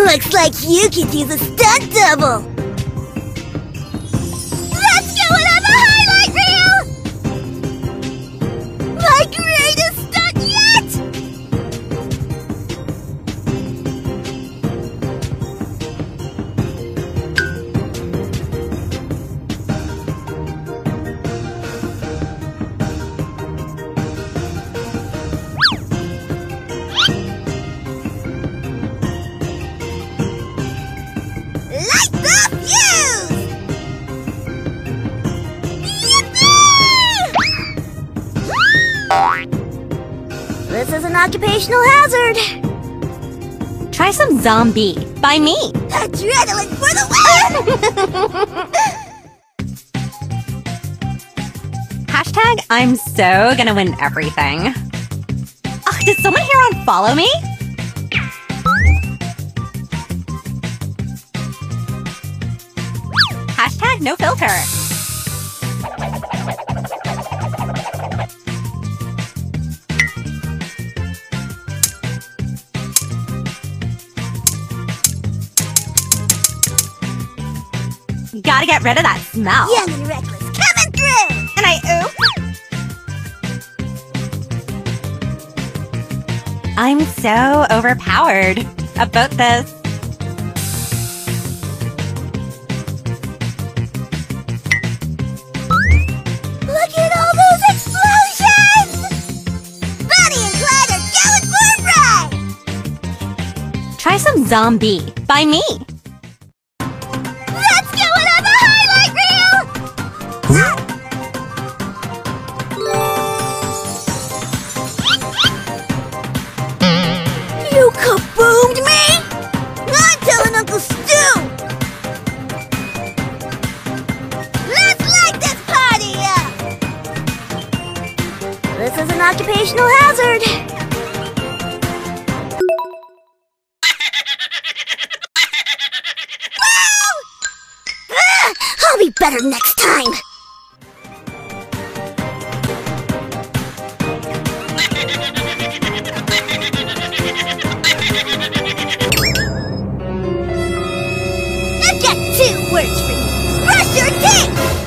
Looks like you could use a stunt double! Let's go and have a highlight reel! My greatest stunt yet! Light the fuse! Yippee! This is an occupational hazard. Try some zombie by me. Adrenaline for the win! Hashtag I'm so gonna win everything. Ugh, did someone here on follow me? Hashtag no filter. Gotta get rid of that smell. Young and reckless coming through! And I oop. I'm so overpowered about this. Look at all those explosions! Bonnie and Clyde are going for a ride! Try some zombie by me. Let's go and have a highlight reel! You kaboomed me? I'm telling Uncle Stu! Let's light this party up! This is an occupational hazard. I'll be better next time! I've got 2 words for you! Brush your teeth!